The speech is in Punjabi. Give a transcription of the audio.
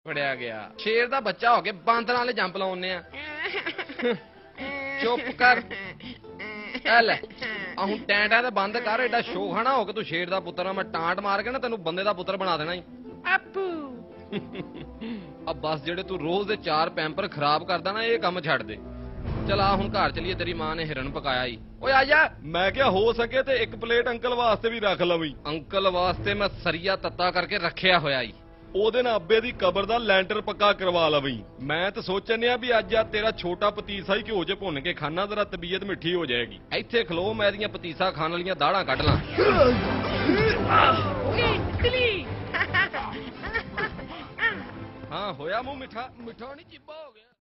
फड़िया गया शेर दा बच्चा हो के बांदर वाले जंप लाउने आ चुप कर ले ਹੁਣ ਟੈਂਟਾਂ ਤੇ ਬੰਦ ਕਰ ਐਡਾ ਸ਼ੋਅ ਖਾਣਾ ਹੋ ਕੇ ਤੂੰ ਸ਼ੇਰ ਦਾ ਪੁੱਤਰ ਆ ਮੈਂ ਟਾਂਟ ਮਾਰ ਕੇ ਨਾ ਤੈਨੂੰ ਬੰਦੇ ਦਾ ਪੁੱਤਰ ਬਣਾ ਦੇਣਾ ਈ ਆਪੂ ਆ ਬਸ ਜਿਹੜੇ ਤੂੰ ਰੋਜ਼ ਦੇ 4 ਪੈਂਪਰ ਖਰਾਬ ਕਰਦਾ ਨਾ ਇਹ ਕੰਮ ਛੱਡ ਦੇ ਚਲ ਆ ਹੁਣ ਘਰ ਚਲੀਏ ਤੇਰੀ ਮਾਂ ਨੇ ਹਿਰਨ ਪਕਾਇਆ ਈ ਓਏ ਆ ਜਾ ਮੈਂ ਕਿਹਾ ਹੋ ਸਕੇ ਤੇ ਇੱਕ ਪਲੇਟ ਅੰਕਲ ਵਾਸਤੇ ਵੀ ਰੱਖ ਲਵੀਂ ਅੰਕਲ ਵਾਸਤੇ ਮੈਂ ਸਰੀਆ ਤੱਤਾ ਕਰਕੇ ਰੱਖਿਆ ਹੋਇਆ ਈ ਉਹਦੇ ਨਾਲ ਅੱਬੇ ਦੀ ਕਬਰ ਦਾ ਲੈਂਟਰ ਪੱਕਾ ਕਰਵਾ ਲਵੀਂ ਮੈਂ ਤਾਂ ਸੋਚਣਿਆ ਵੀ ਅੱਜ ਆ ਤੇਰਾ ਛੋਟਾ ਪਤੀਸਾ ਹੀ ਘਿਓ 'ਚ ਭੁੰਨ ਕੇ ਖਾਣਾ ਤੇਰਾ ਤਬੀਅਤ ਮਿੱਠੀ ਹੋ ਜਾਏਗੀ ਇੱਥੇ ਖਲੋ ਮੈਂ ਇਹਦੀਆਂ ਪਤੀਸਾ ਖਾਣ ਵਾਲੀਆਂ ਦਾੜਾਂ ਕੱਢ ਲਾਂ ਹਾਂ ਹੋਇਆ ਮੂੰਹ ਮਿੱਠਾ ਮਿੱਠਾ ਨਹੀਂ ਚਿੱਬਾ ਹੋ ਗਿਆ